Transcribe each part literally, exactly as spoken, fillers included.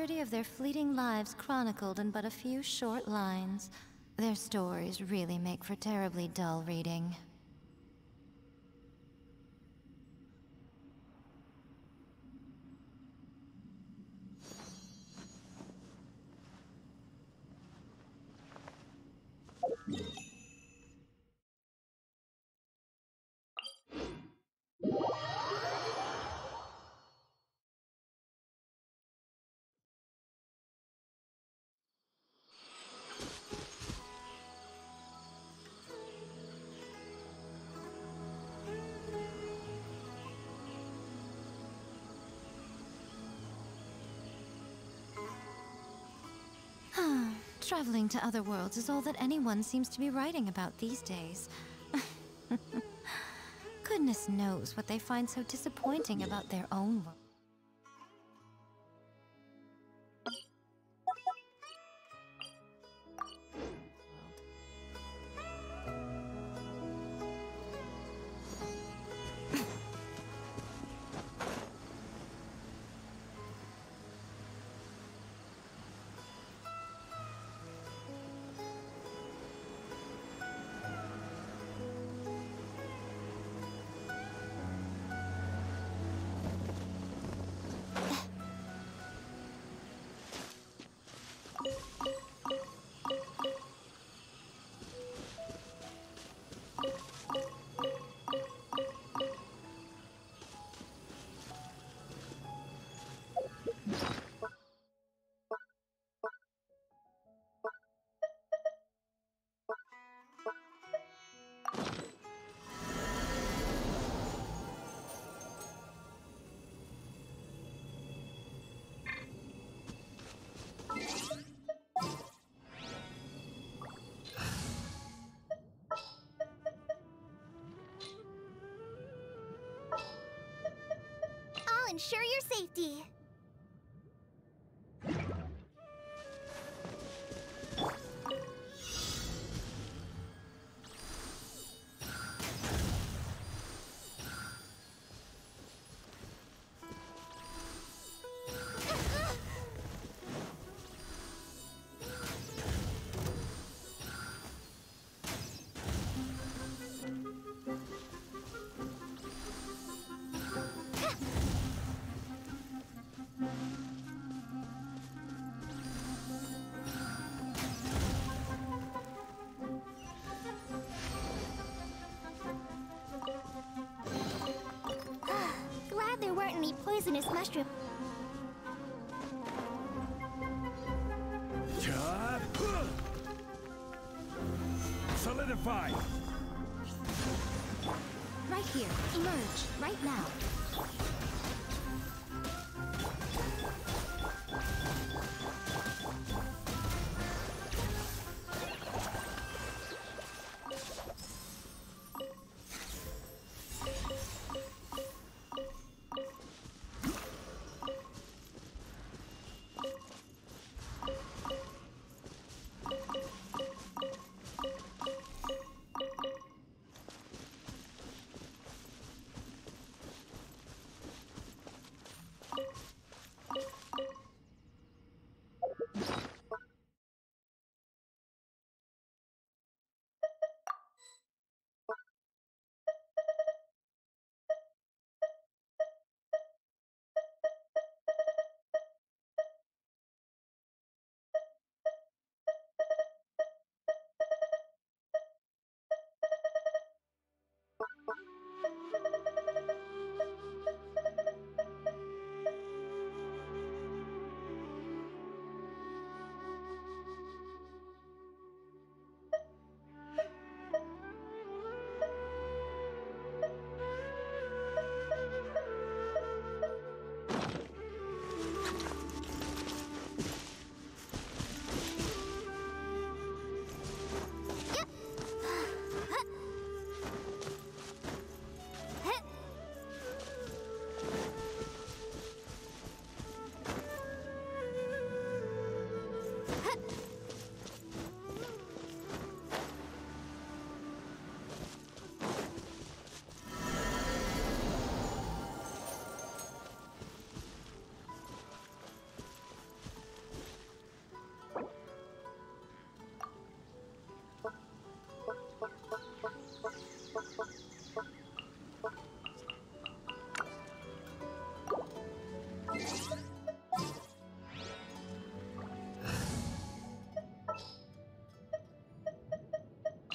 entirety of their fleeting lives chronicled in but a few short lines. Their stories really make for terribly dull reading. Traveling to other worlds is all that anyone seems to be writing about these days. Goodness knows what they find so disappointing about their own world. I'll ensure your safety. Glad there weren't any poisonous mushrooms. Solidify! Right here. Emerge. Right now.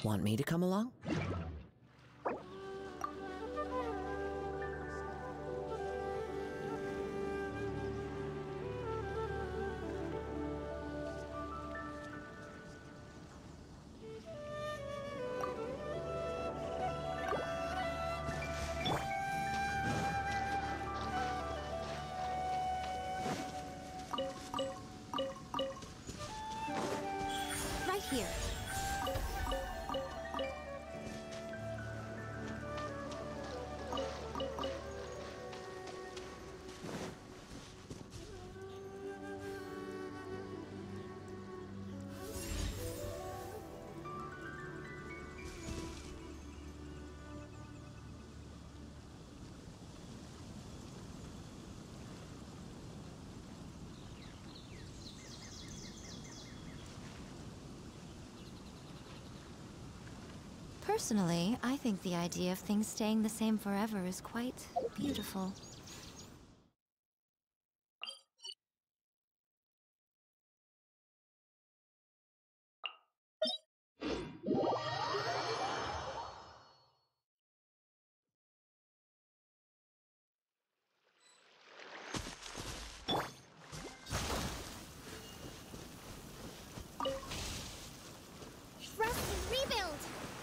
Want me to come along? Right here. Personally, I think the idea of things staying the same forever is quite beautiful. Trust and rebuild!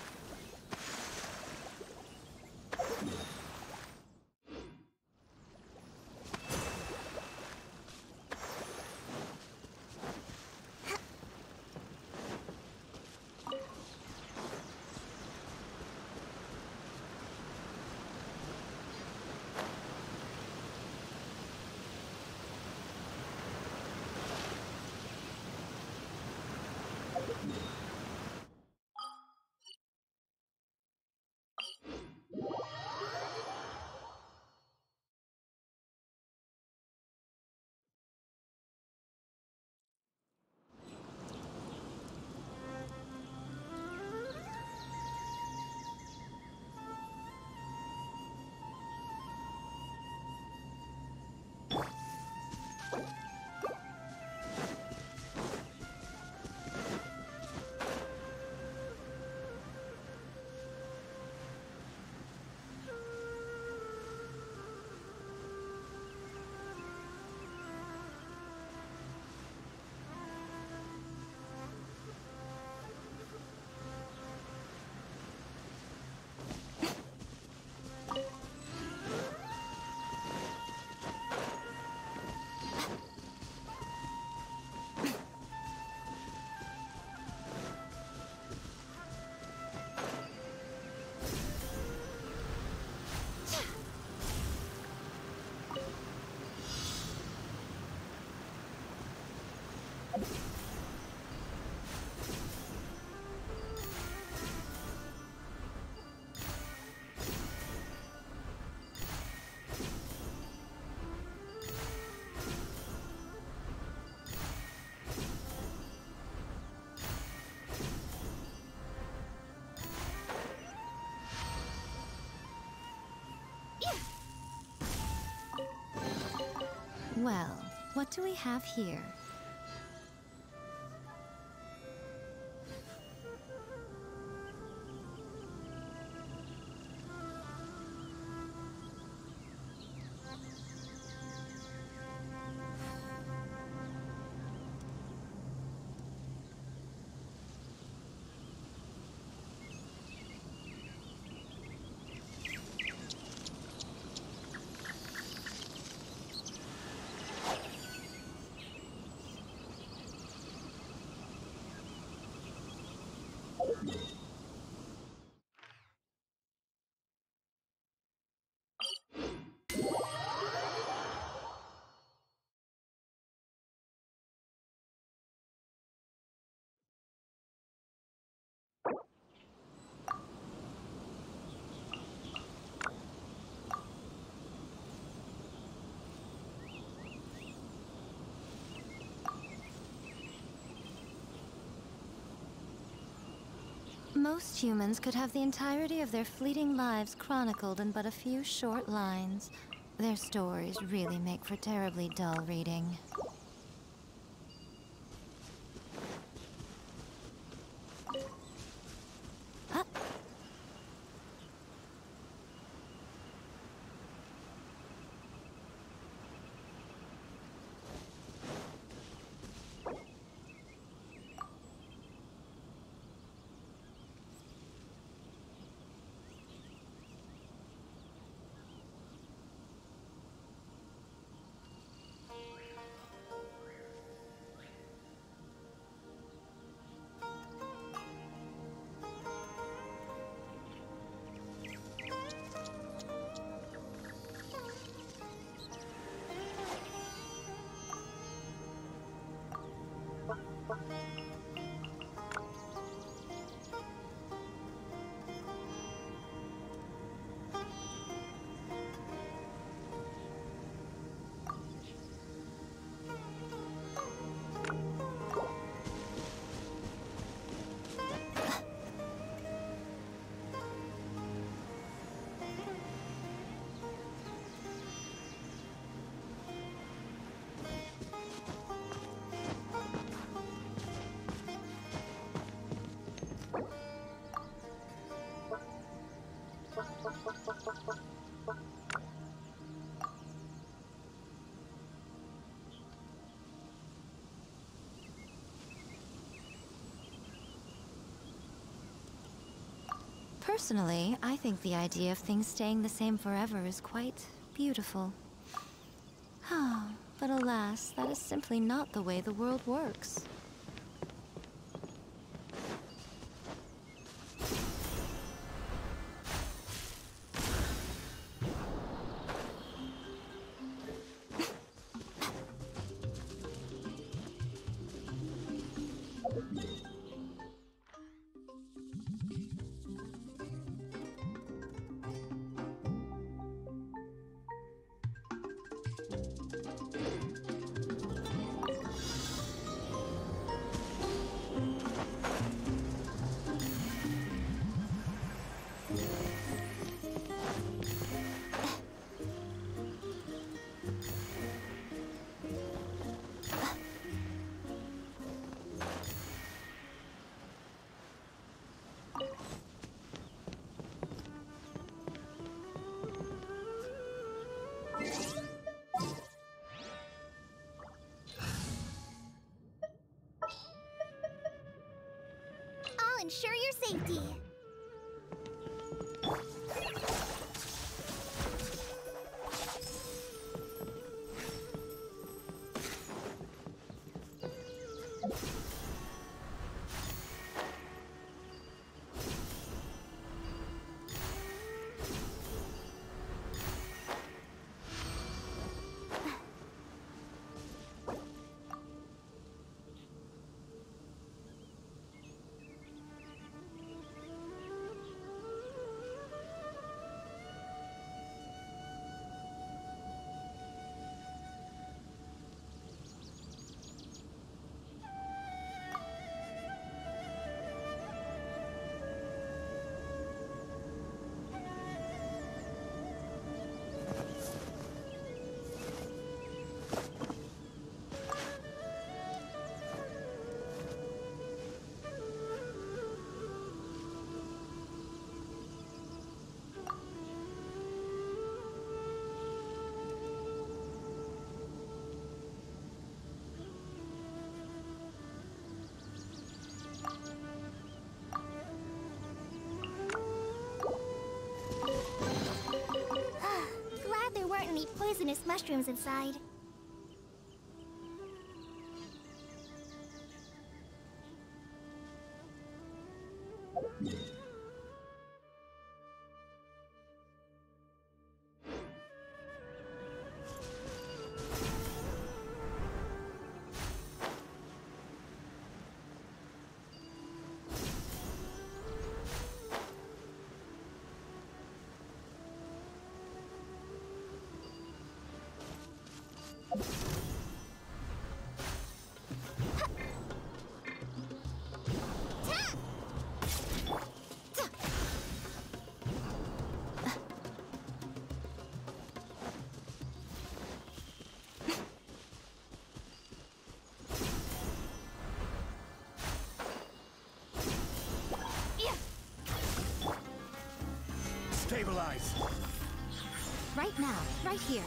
Well, what do we have here? Most humans could have the entirety of their fleeting lives chronicled in but a few short lines. Their stories really make for terribly dull reading. Personally, I think the idea of things staying the same forever is quite beautiful. But alas, that is simply not the way the world works. I'll ensure your safety. Glad there weren't any poisonous mushrooms inside. Stabilize! Right now, right here.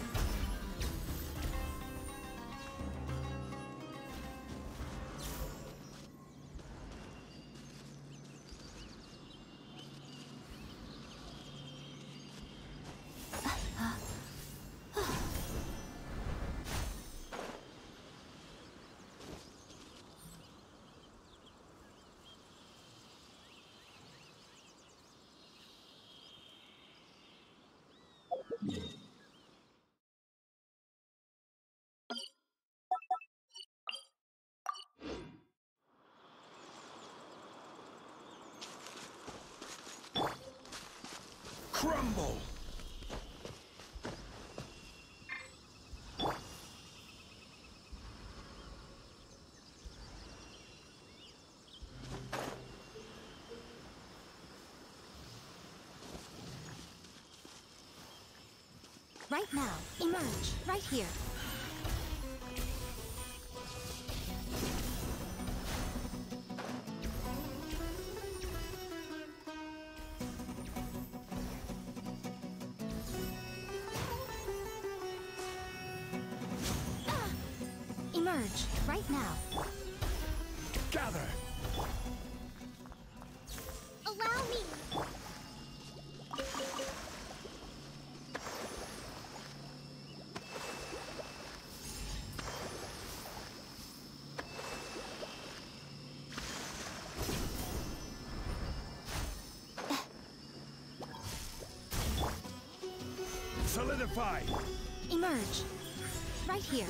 Crumble! Right now, emerge, right here. Ah! Emerge, right now. Gather! Allow me! Solidify! Emerge, right here.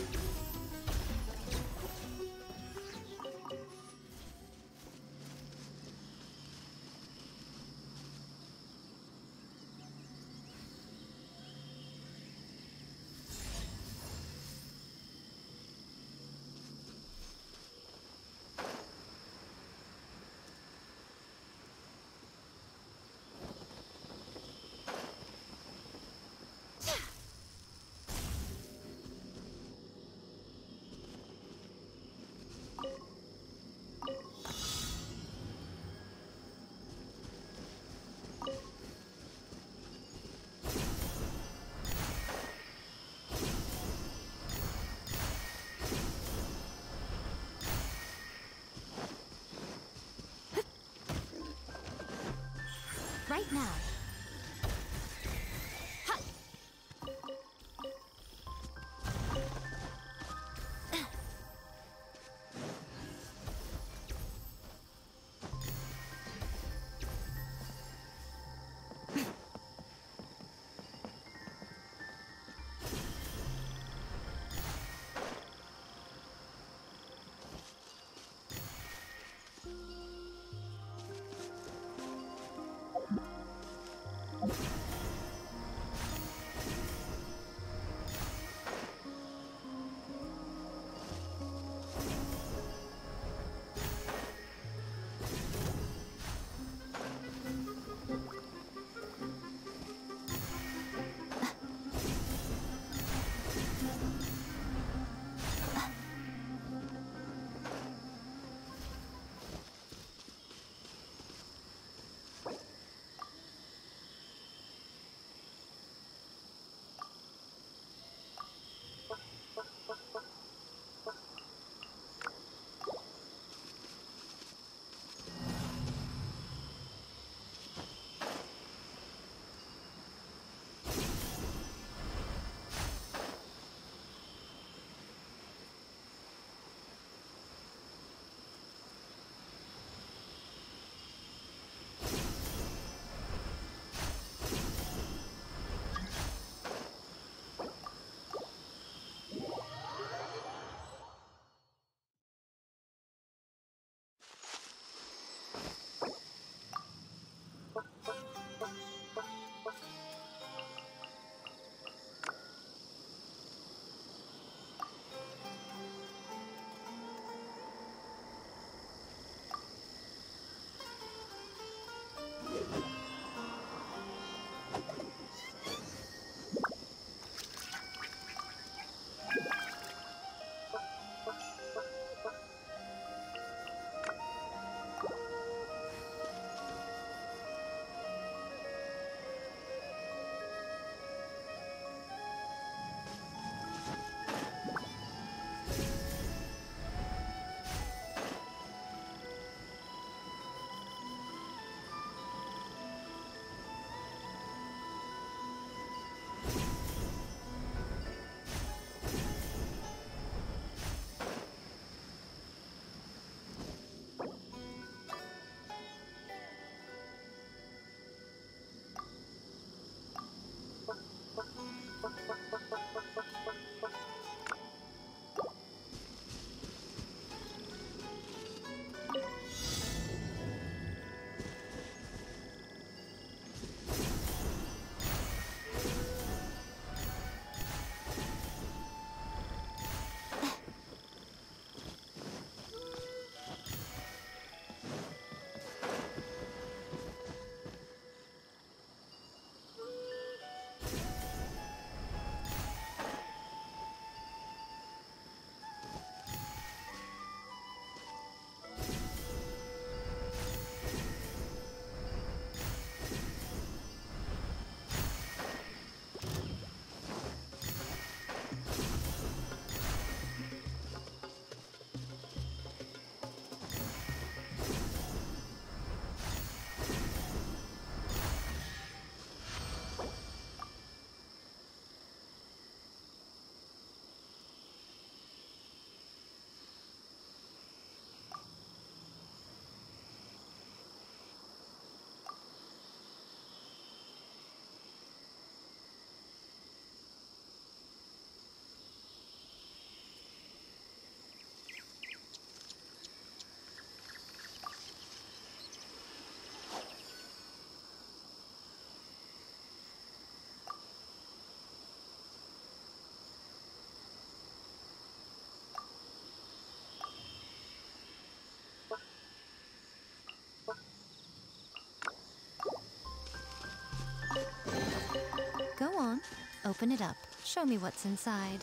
Right now. Ha! Open it up. Show me what's inside.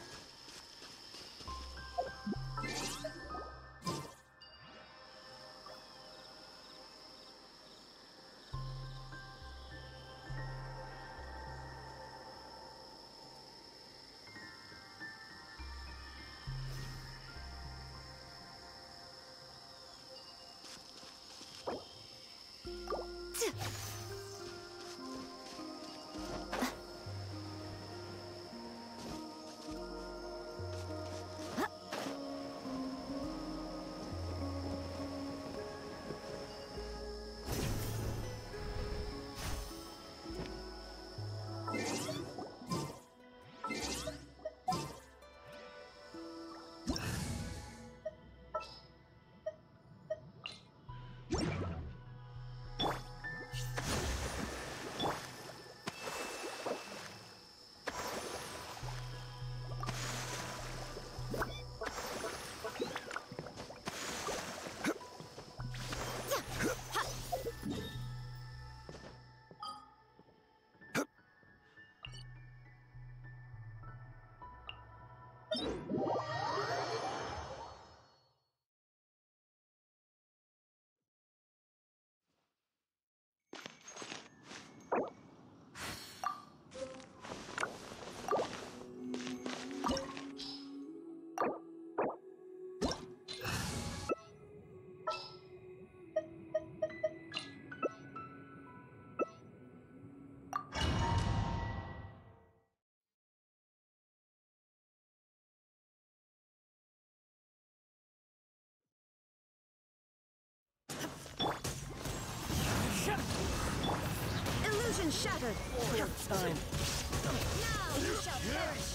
Illusion shattered! Time. Now you shall perish!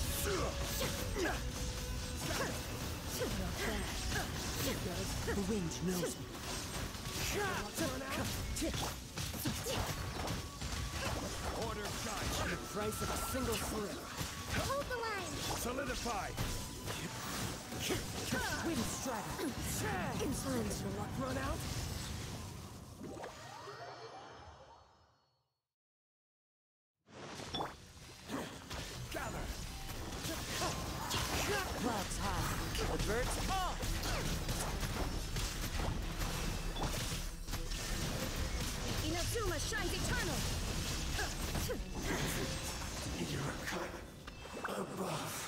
The wind knows me. Order shine. The price of a single slip. Hold the line! Solidify. Wind strata. Insolence, your luck run out? Gather. Clouds high. The birds off! Inazuma shines eternal! Above.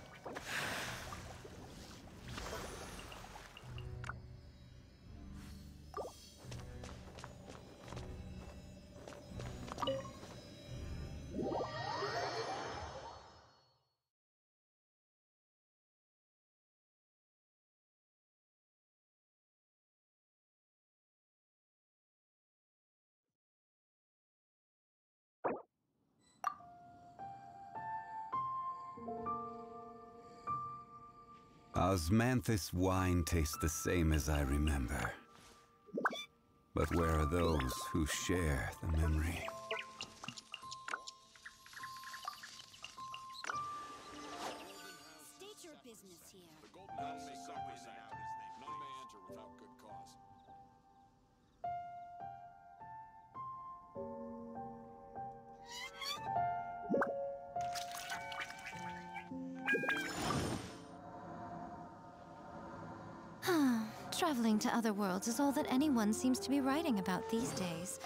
Osmanthus wine tastes the same as I remember. But where are those who share the memory? State your business here. The Golden House is subway out. None may enter without good cause. Traveling to other worlds is all that anyone seems to be writing about these days.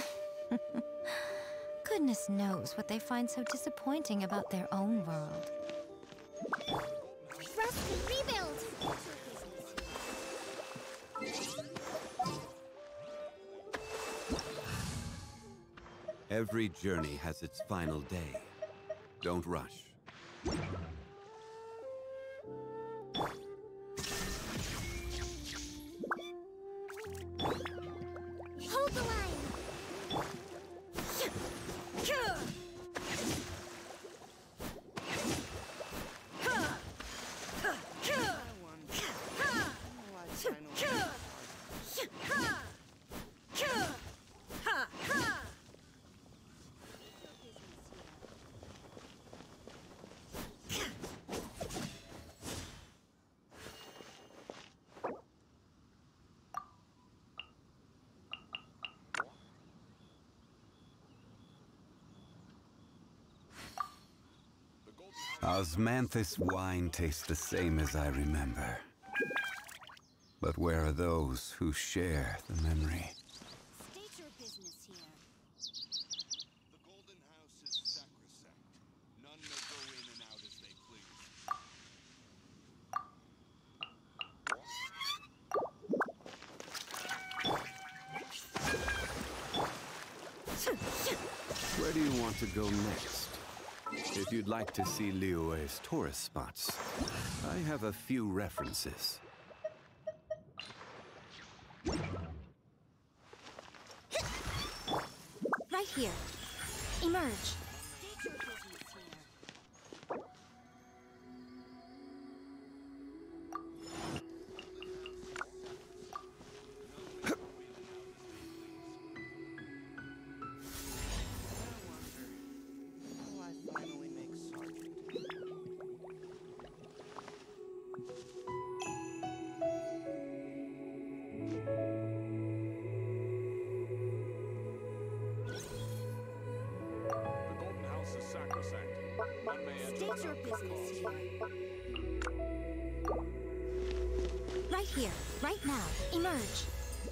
Goodness knows what they find so disappointing about their own world. Rest and rebuild! Every journey has its final day. Don't rush. Hold the line! Osmanthus wine tastes the same as I remember. But where are those who share the memory? State your business here. The Golden House is sacrosanct. None may go in and out as they please. Where do you want to go next? If you'd like to see Liyue's tourist spots, I have a few references. Right here. Emerge. State your business here. The Golden House is sacrosanct. None may enter State your without business cause. here. Right here. Right now. Emerge.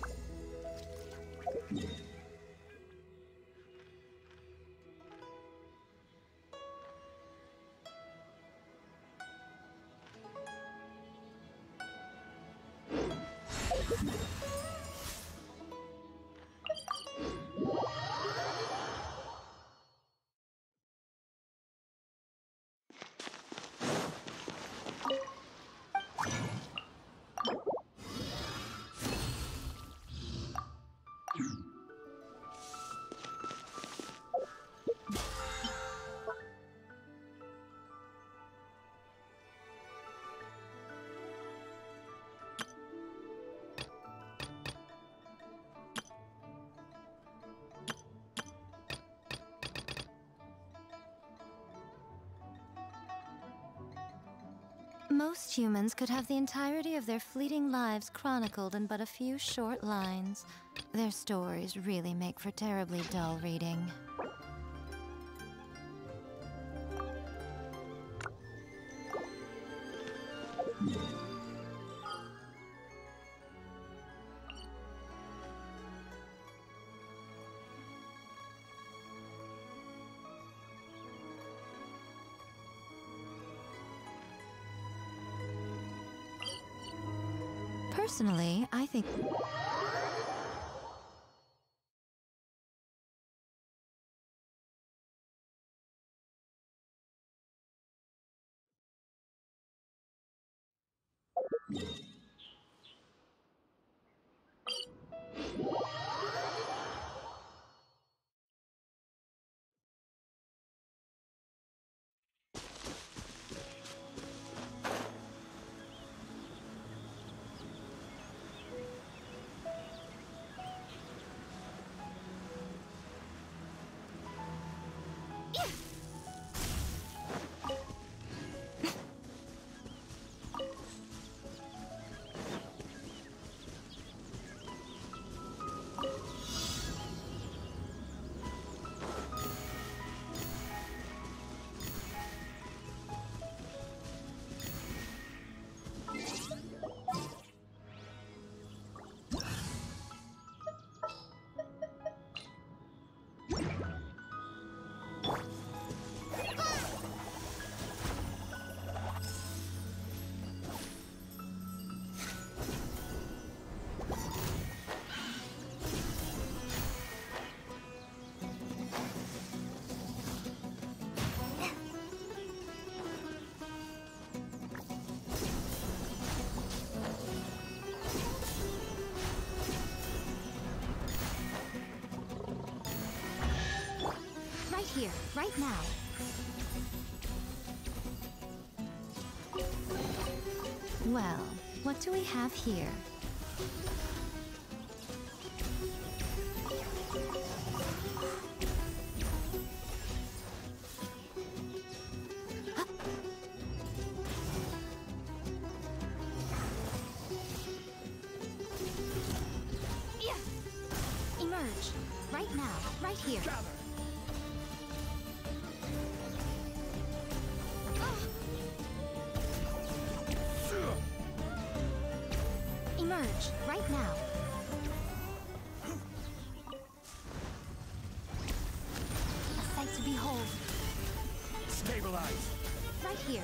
Most humans could have the entirety of their fleeting lives chronicled in but a few short lines. Their stories really make for terribly dull reading. Personally, I think... Here, right now. Well, what do we have here? Yeah. Emerge. Right now. Right here. Gather. Oh. Emerge, right now. A sight to behold. Stabilize. Right here.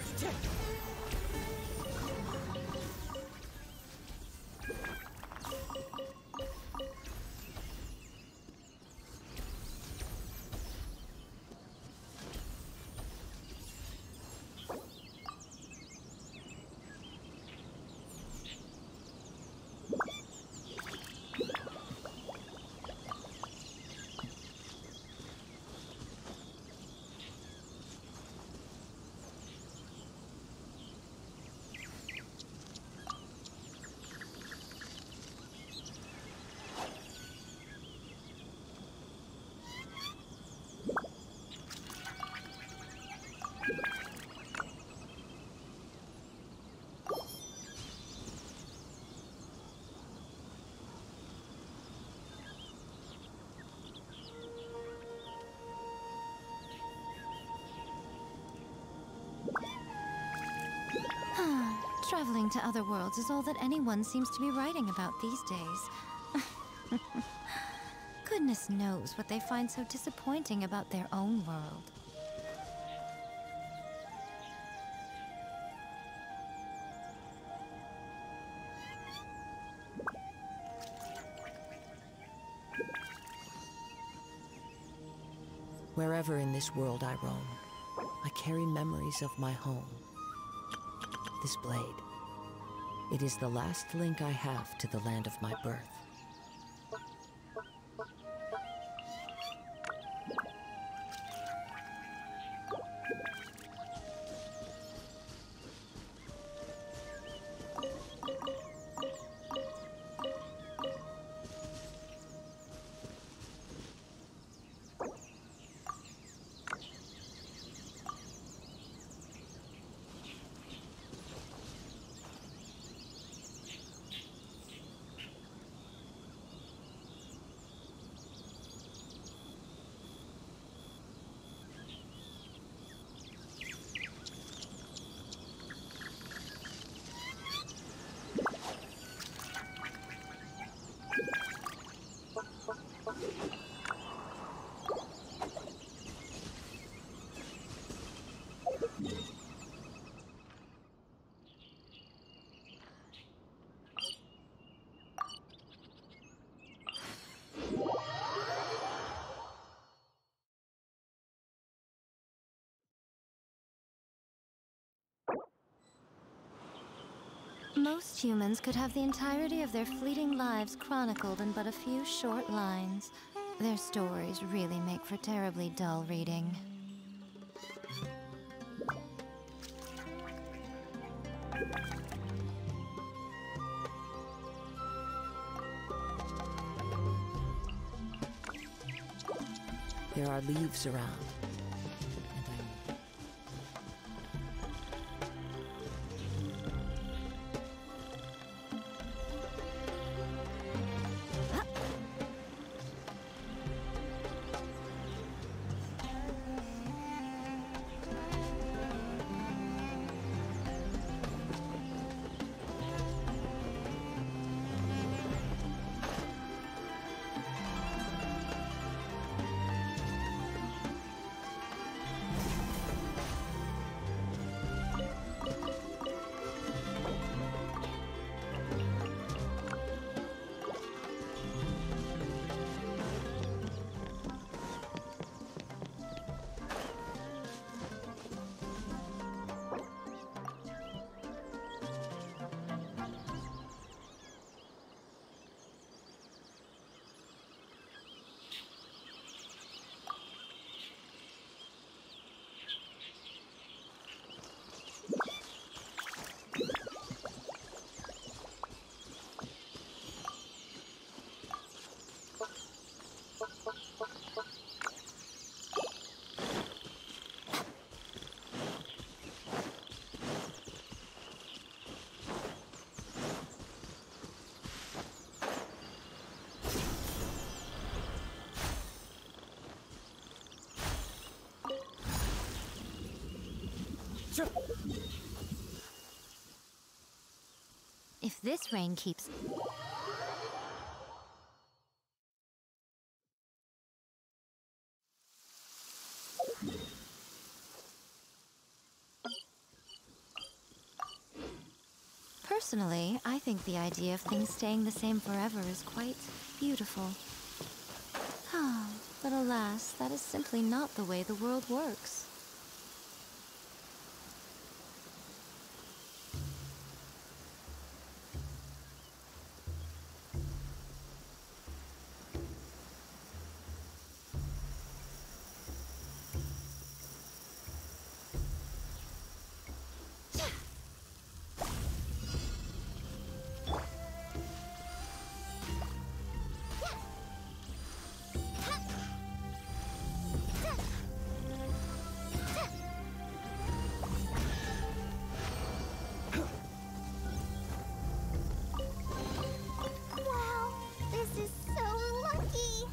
Traveling to other worlds is all that anyone seems to be writing about these days. Goodness knows what they find so disappointing about their own world. Wherever in this world I roam, I carry memories of my home. This blade. It is the last link I have to the land of my birth. Most humans could have the entirety of their fleeting lives chronicled in but a few short lines. Their stories really make for terribly dull reading. There are leaves around. If This rain keeps... Personally, I think the idea of things staying the same forever is quite beautiful. Ah, but alas, that is simply not the way the world works. Wow, this is so lucky.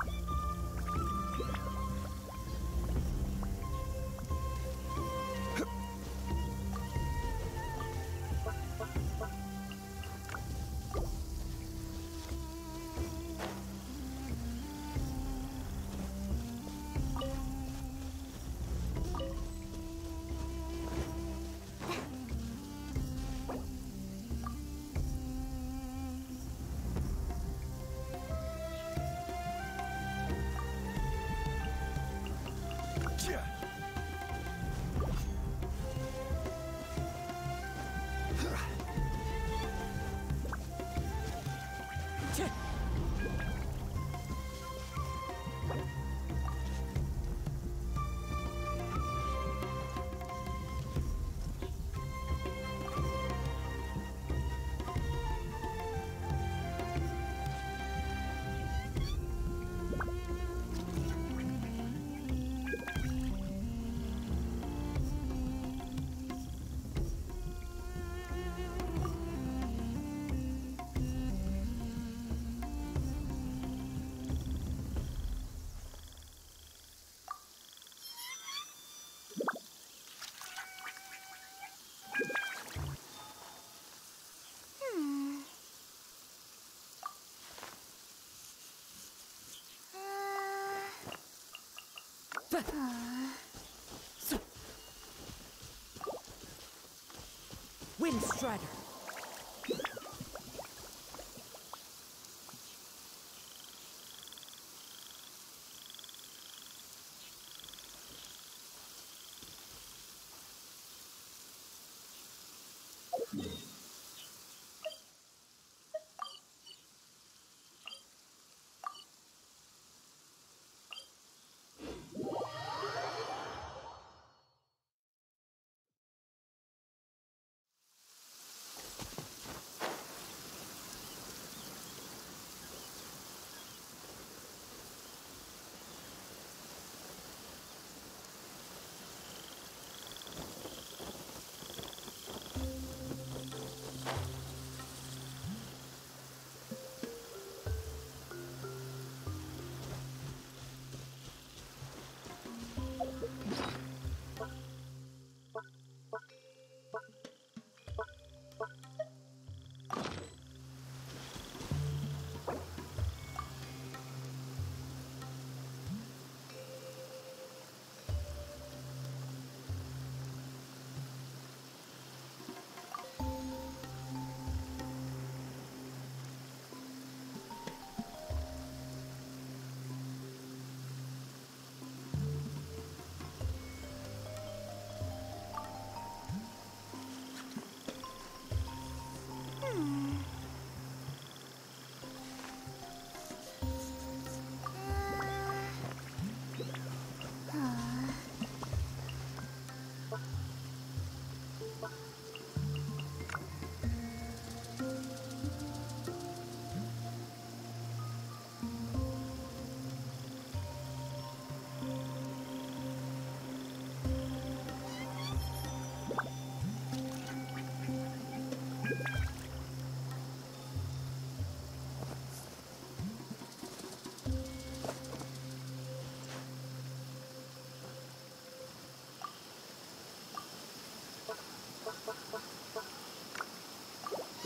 Windstrider!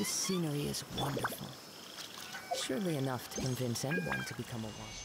This scenery is wonderful. Surely enough to convince anyone to become a one.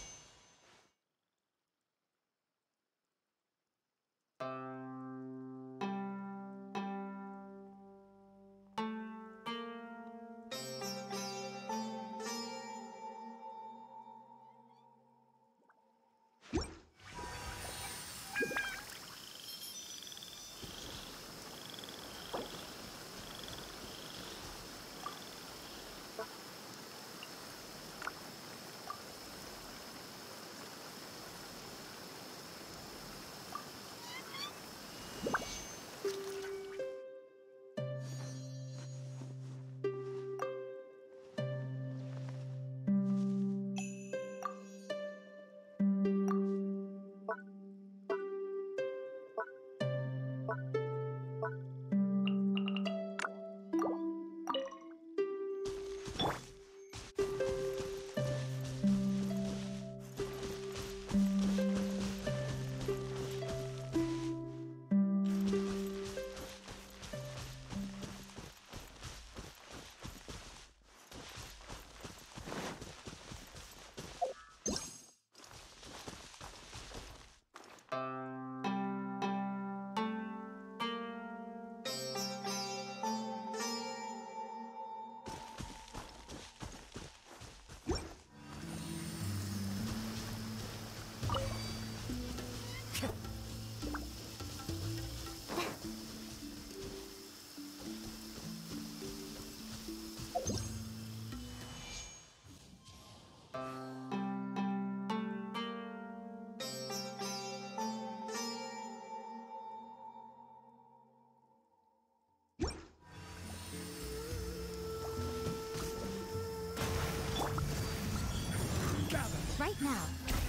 Right now.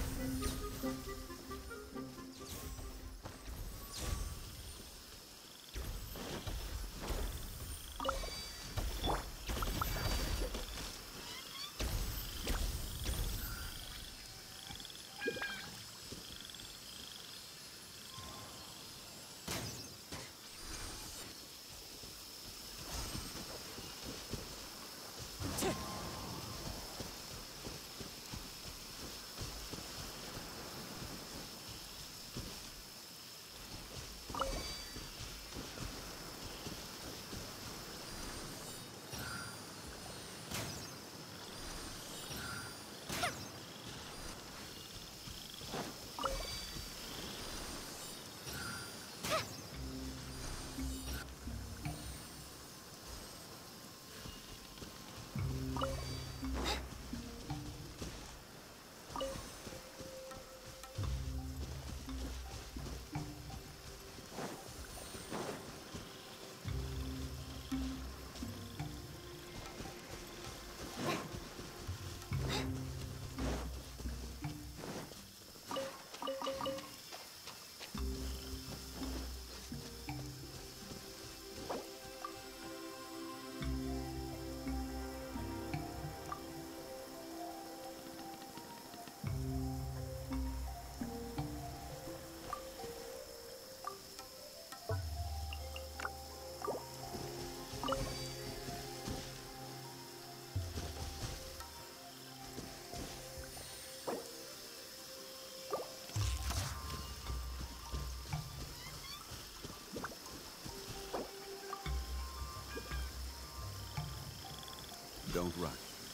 Don't rush.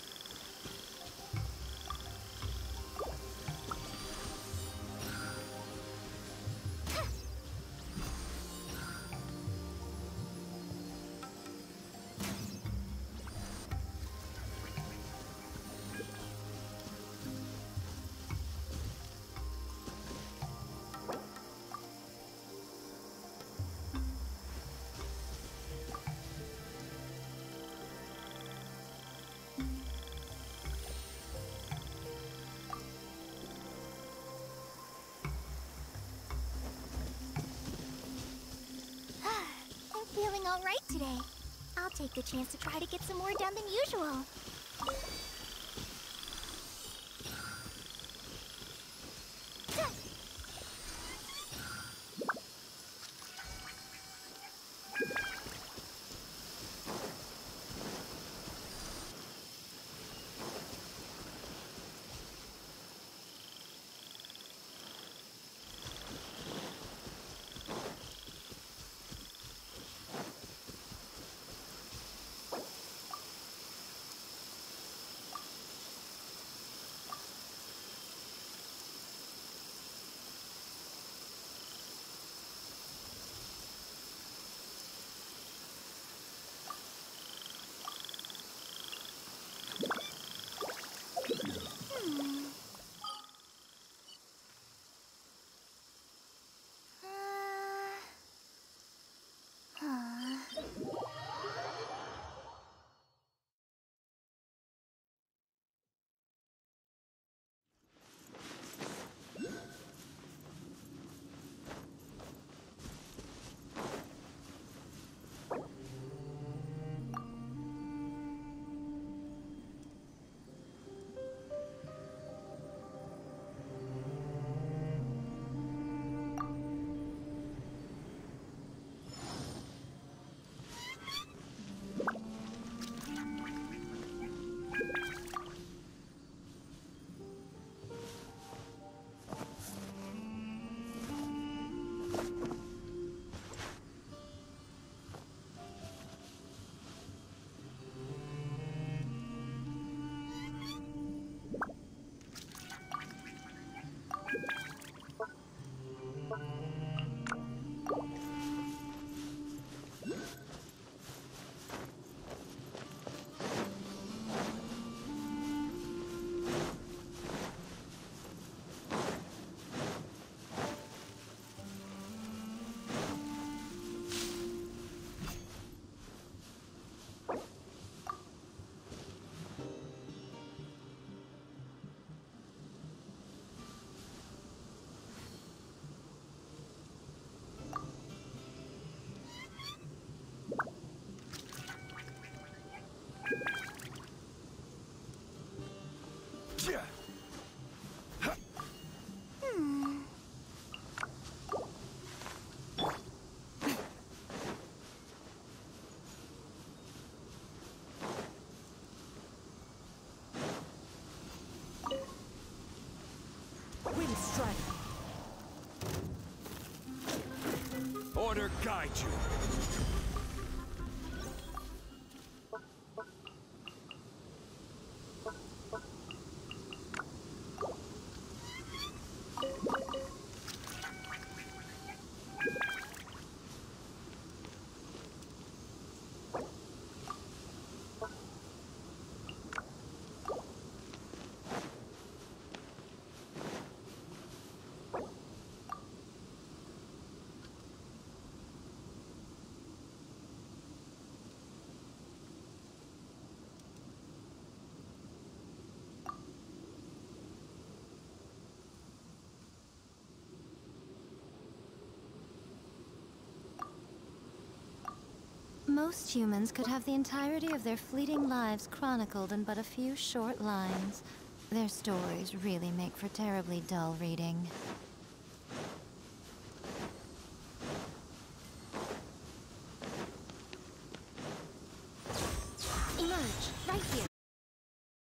Feeling all right today. I'll take the chance to try to get some more done than usual. Yeah. Wind strike. Order guide you. Most humans could have the entirety of their fleeting lives chronicled in but a few short lines. Their stories really make for terribly dull reading.